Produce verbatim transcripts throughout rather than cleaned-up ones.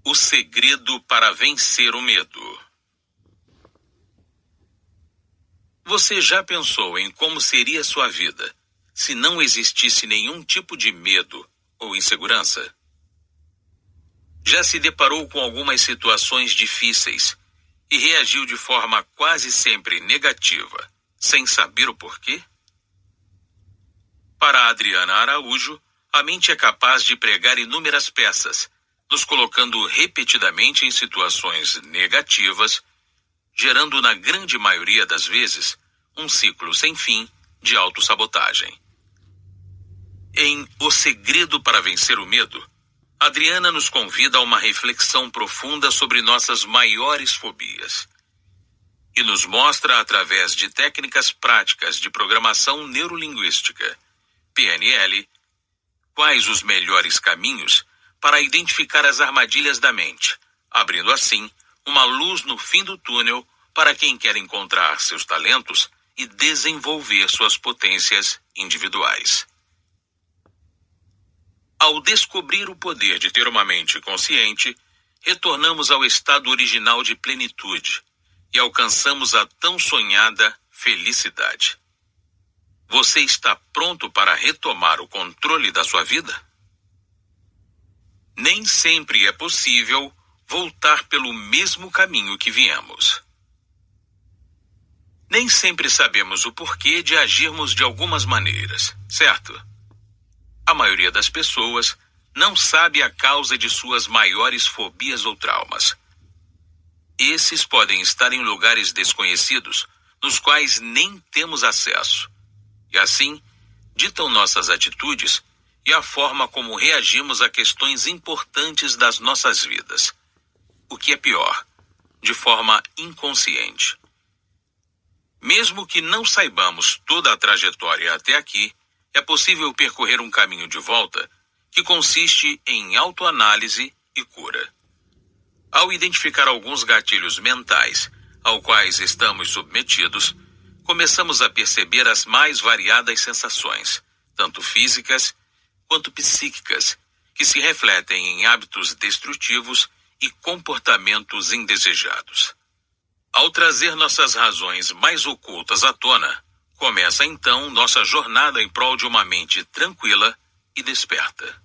O segredo para vencer o medo. Você já pensou em como seria sua vida se não existisse nenhum tipo de medo ou insegurança? Já se deparou com algumas situações difíceis e reagiu de forma quase sempre negativa, sem saber o porquê? Para Adriana Araújo, a mente é capaz de pregar inúmeras peças, nos colocando repetidamente em situações negativas, gerando na grande maioria das vezes um ciclo sem fim de autossabotagem. Em O Segredo para Vencer o Medo, Adriana nos convida a uma reflexão profunda sobre nossas maiores fobias e nos mostra, através de técnicas práticas de programação neurolinguística, P N L, quais os melhores caminhos para identificar as armadilhas da mente, abrindo assim uma luz no fim do túnel para quem quer encontrar seus talentos e desenvolver suas potências individuais. Ao descobrir o poder de ter uma mente consciente, retornamos ao estado original de plenitude e alcançamos a tão sonhada felicidade. Você está pronto para retomar o controle da sua vida? Nem sempre é possível voltar pelo mesmo caminho que viemos. Nem sempre sabemos o porquê de agirmos de algumas maneiras, certo? A maioria das pessoas não sabe a causa de suas maiores fobias ou traumas. Esses podem estar em lugares desconhecidos, nos quais nem temos acesso, e assim ditam nossas atitudes e a forma como reagimos a questões importantes das nossas vidas. O que é pior, de forma inconsciente. Mesmo que não saibamos toda a trajetória até aqui, é possível percorrer um caminho de volta que consiste em autoanálise e cura. Ao identificar alguns gatilhos mentais aos quais estamos submetidos, começamos a perceber as mais variadas sensações, tanto físicas quanto psíquicas, que se refletem em hábitos destrutivos e comportamentos indesejados. Ao trazer nossas razões mais ocultas à tona, começa então nossa jornada em prol de uma mente tranquila e desperta.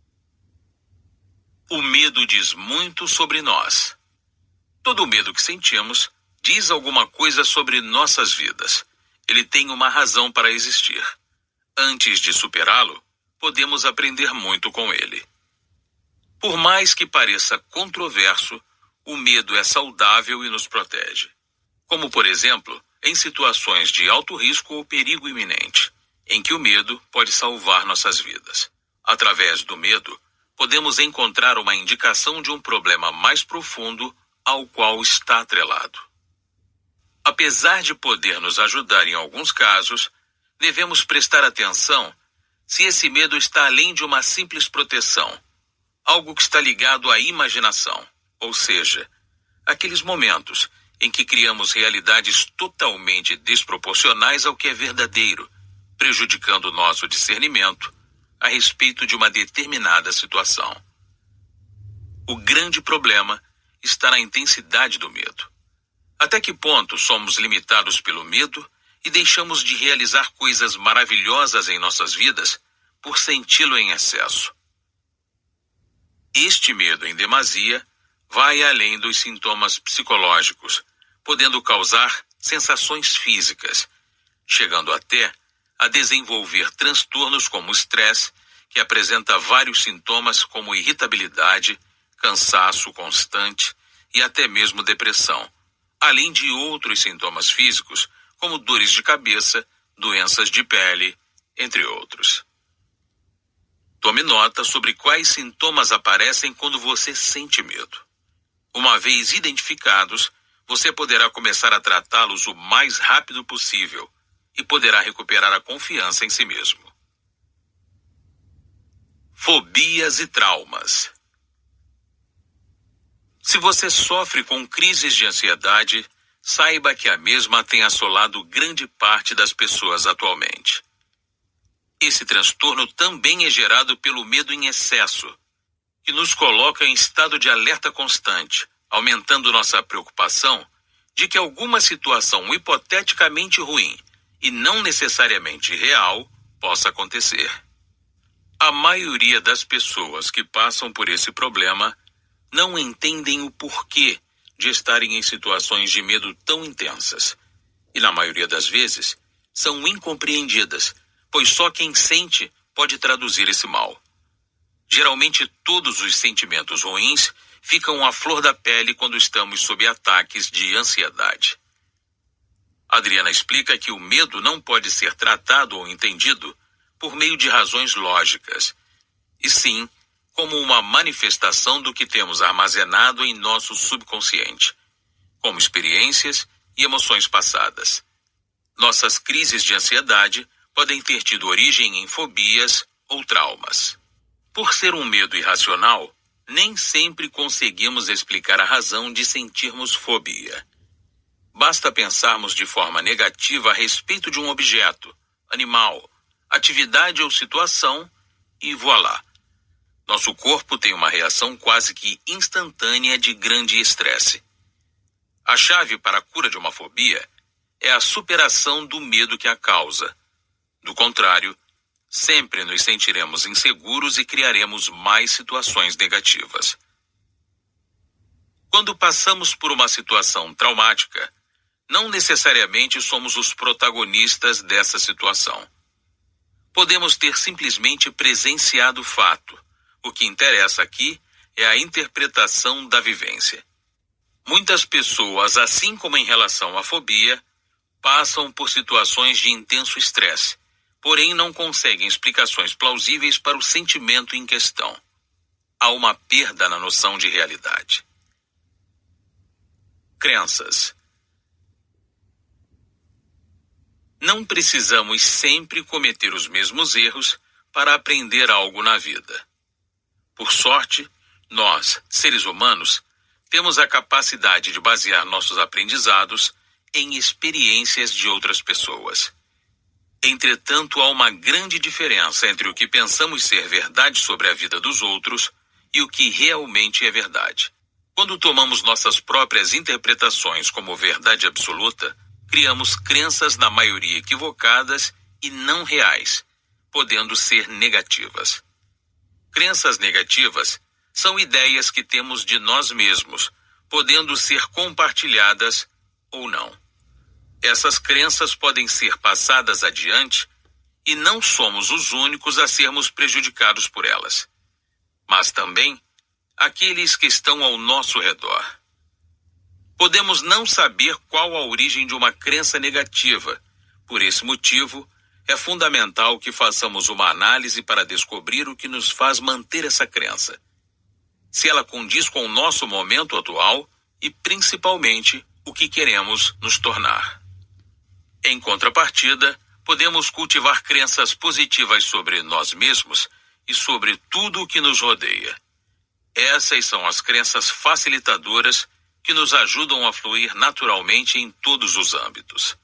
O medo diz muito sobre nós. Todo medo que sentimos diz alguma coisa sobre nossas vidas. Ele tem uma razão para existir. Antes de superá-lo, podemos aprender muito com ele. Por mais que pareça controverso, o medo é saudável e nos protege. Como, por exemplo, em situações de alto risco ou perigo iminente, em que o medo pode salvar nossas vidas. Através do medo, podemos encontrar uma indicação de um problema mais profundo ao qual está atrelado. Apesar de poder nos ajudar em alguns casos, devemos prestar atenção se esse medo está além de uma simples proteção, algo que está ligado à imaginação, ou seja, aqueles momentos em que criamos realidades totalmente desproporcionais ao que é verdadeiro, prejudicando nosso discernimento a respeito de uma determinada situação. O grande problema está na intensidade do medo. Até que ponto somos limitados pelo medo e deixamos de realizar coisas maravilhosas em nossas vidas por senti-lo em excesso? Este medo em demasia vai além dos sintomas psicológicos, podendo causar sensações físicas, chegando até a desenvolver transtornos como estresse, que apresenta vários sintomas como irritabilidade, cansaço constante e até mesmo depressão, além de outros sintomas físicos como dores de cabeça, doenças de pele, entre outros. Tome nota sobre quais sintomas aparecem quando você sente medo. Uma vez identificados, você poderá começar a tratá-los o mais rápido possível e poderá recuperar a confiança em si mesmo. Fobias e traumas. Se você sofre com crises de ansiedade, saiba que a mesma tem assolado grande parte das pessoas atualmente. Esse transtorno também é gerado pelo medo em excesso, que nos coloca em estado de alerta constante, aumentando nossa preocupação de que alguma situação hipoteticamente ruim e não necessariamente real possa acontecer. A maioria das pessoas que passam por esse problema não entendem o porquê de estarem em situações de medo tão intensas. E na maioria das vezes, são incompreendidas, pois só quem sente pode traduzir esse mal. Geralmente todos os sentimentos ruins ficam à flor da pele quando estamos sob ataques de ansiedade. Adriana explica que o medo não pode ser tratado ou entendido por meio de razões lógicas, e sim como uma manifestação do que temos armazenado em nosso subconsciente, como experiências e emoções passadas. Nossas crises de ansiedade podem ter tido origem em fobias ou traumas. Por ser um medo irracional, nem sempre conseguimos explicar a razão de sentirmos fobia. Basta pensarmos de forma negativa a respeito de um objeto, animal, atividade ou situação e voilá. Nosso corpo tem uma reação quase que instantânea de grande estresse. A chave para a cura de uma fobia é a superação do medo que a causa. Do contrário, sempre nos sentiremos inseguros e criaremos mais situações negativas. Quando passamos por uma situação traumática, não necessariamente somos os protagonistas dessa situação. Podemos ter simplesmente presenciado o fato. O que interessa aqui é a interpretação da vivência. Muitas pessoas, assim como em relação à fobia, passam por situações de intenso estresse, porém não conseguem explicações plausíveis para o sentimento em questão. Há uma perda na noção de realidade. Crenças. Não precisamos sempre cometer os mesmos erros para aprender algo na vida. Por sorte, nós, seres humanos, temos a capacidade de basear nossos aprendizados em experiências de outras pessoas. Entretanto, há uma grande diferença entre o que pensamos ser verdade sobre a vida dos outros e o que realmente é verdade. Quando tomamos nossas próprias interpretações como verdade absoluta, criamos crenças na maioria equivocadas e não reais, podendo ser negativas. Crenças negativas são ideias que temos de nós mesmos, podendo ser compartilhadas ou não. Essas crenças podem ser passadas adiante e não somos os únicos a sermos prejudicados por elas, mas também aqueles que estão ao nosso redor. Podemos não saber qual a origem de uma crença negativa. Por esse motivo, é fundamental que façamos uma análise para descobrir o que nos faz manter essa crença, se ela condiz com o nosso momento atual e, principalmente, o que queremos nos tornar. Em contrapartida, podemos cultivar crenças positivas sobre nós mesmos e sobre tudo o que nos rodeia. Essas são as crenças facilitadoras que nos ajudam a fluir naturalmente em todos os âmbitos.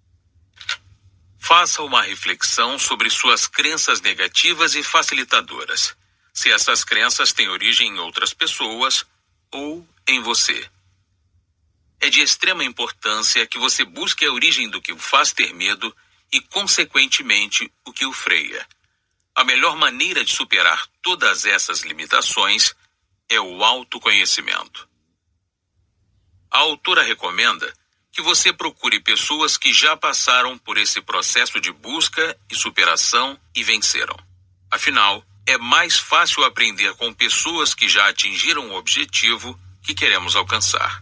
Faça uma reflexão sobre suas crenças negativas e facilitadoras, se essas crenças têm origem em outras pessoas ou em você. É de extrema importância que você busque a origem do que o faz ter medo e, consequentemente, o que o freia. A melhor maneira de superar todas essas limitações é o autoconhecimento. A autora recomenda que você procure pessoas que já passaram por esse processo de busca e superação e venceram. Afinal, é mais fácil aprender com pessoas que já atingiram o objetivo que queremos alcançar.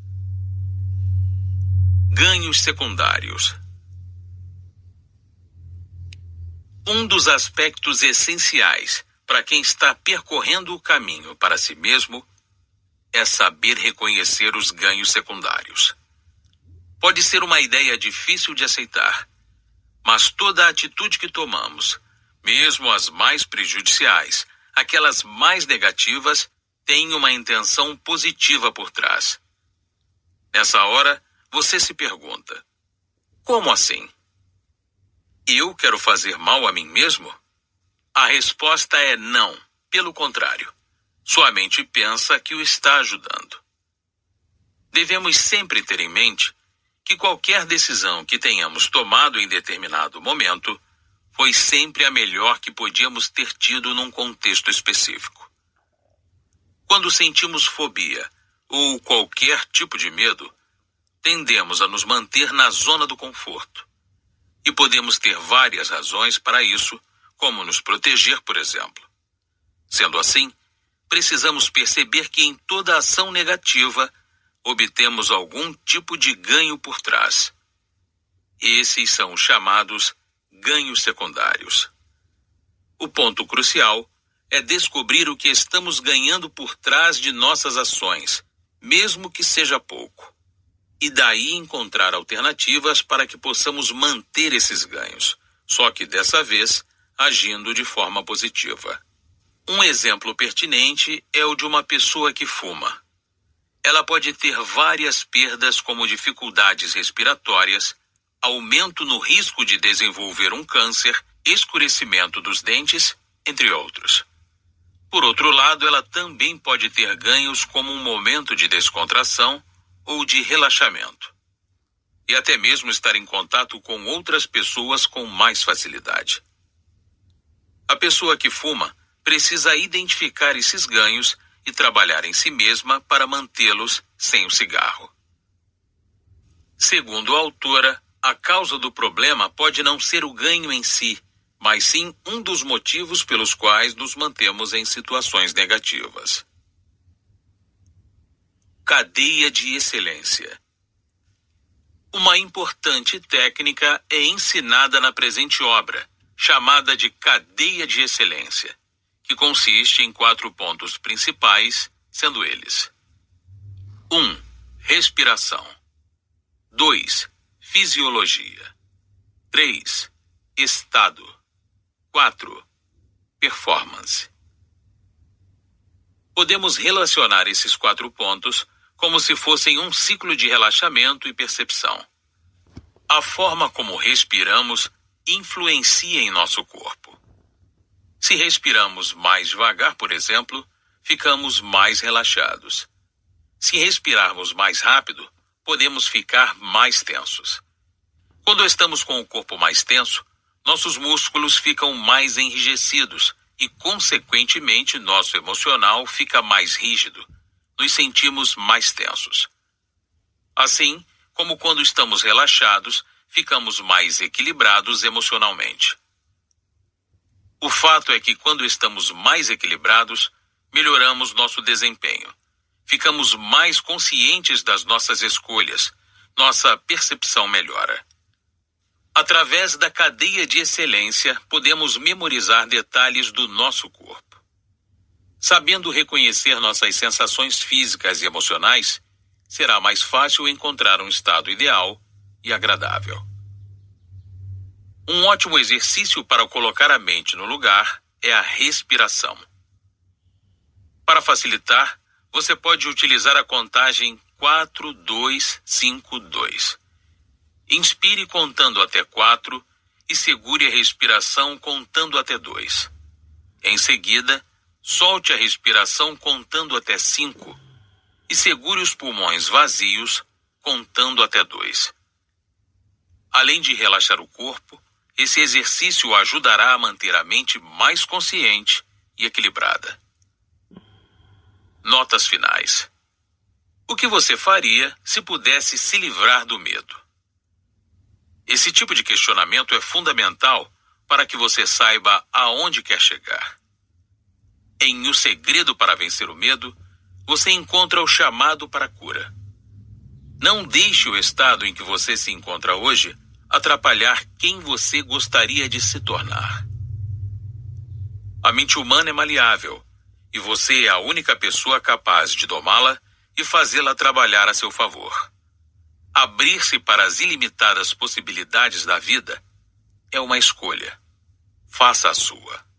Ganhos secundários. Um dos aspectos essenciais para quem está percorrendo o caminho para si mesmo é saber reconhecer os ganhos secundários. Pode ser uma ideia difícil de aceitar, mas toda atitude que tomamos, mesmo as mais prejudiciais, aquelas mais negativas, tem uma intenção positiva por trás. Nessa hora, você se pergunta: como assim? Eu quero fazer mal a mim mesmo? A resposta é não, pelo contrário. Sua mente pensa que o está ajudando. Devemos sempre ter em mente que qualquer decisão que tenhamos tomado em determinado momento foi sempre a melhor que podíamos ter tido num contexto específico. Quando sentimos fobia ou qualquer tipo de medo, tendemos a nos manter na zona do conforto. E podemos ter várias razões para isso, como nos proteger, por exemplo. Sendo assim, precisamos perceber que em toda ação negativa, obtemos algum tipo de ganho por trás. Esses são os chamados ganhos secundários. O ponto crucial é descobrir o que estamos ganhando por trás de nossas ações, mesmo que seja pouco. E daí encontrar alternativas para que possamos manter esses ganhos, só que dessa vez agindo de forma positiva. Um exemplo pertinente é o de uma pessoa que fuma. Ela pode ter várias perdas como dificuldades respiratórias, aumento no risco de desenvolver um câncer, escurecimento dos dentes, entre outros. Por outro lado, ela também pode ter ganhos como um momento de descontração ou de relaxamento, e até mesmo estar em contato com outras pessoas com mais facilidade. A pessoa que fuma precisa identificar esses ganhos e trabalhar em si mesma para mantê-los sem o cigarro. Segundo a autora, a causa do problema pode não ser o ganho em si, mas sim um dos motivos pelos quais nos mantemos em situações negativas. Cadeia de excelência. Uma importante técnica é ensinada na presente obra, chamada de cadeia de excelência, que consiste em quatro pontos principais, sendo eles: um. Respiração. dois. Fisiologia. três. Estado. quatro. Performance. Podemos relacionar esses quatro pontos como se fossem um ciclo de relaxamento e percepção. A forma como respiramos influencia em nosso corpo. Se respiramos mais devagar, por exemplo, ficamos mais relaxados. Se respirarmos mais rápido, podemos ficar mais tensos. Quando estamos com o corpo mais tenso, nossos músculos ficam mais enrijecidos e, consequentemente, nosso emocional fica mais rígido. Nos sentimos mais tensos. Assim, como quando estamos relaxados, ficamos mais equilibrados emocionalmente. O fato é que quando estamos mais equilibrados, melhoramos nosso desempenho. Ficamos mais conscientes das nossas escolhas. Nossa percepção melhora. Através da cadeia de excelência, podemos memorizar detalhes do nosso corpo. Sabendo reconhecer nossas sensações físicas e emocionais, será mais fácil encontrar um estado ideal e agradável. Um ótimo exercício para colocar a mente no lugar é a respiração. Para facilitar, você pode utilizar a contagem quatro, dois, cinco, dois. Inspire contando até quatro e segure a respiração contando até dois. Em seguida, solte a respiração contando até cinco e segure os pulmões vazios contando até dois. Além de relaxar o corpo, esse exercício o ajudará a manter a mente mais consciente e equilibrada. Notas finais. O que você faria se pudesse se livrar do medo? Esse tipo de questionamento é fundamental para que você saiba aonde quer chegar. Em O Segredo para Vencer o Medo, você encontra o chamado para a cura. Não deixe o estado em que você se encontra hoje atrapalhar quem você gostaria de se tornar. A mente humana é maleável, e você é a única pessoa capaz de domá-la e fazê-la trabalhar a seu favor. Abrir-se para as ilimitadas possibilidades da vida é uma escolha. Faça a sua.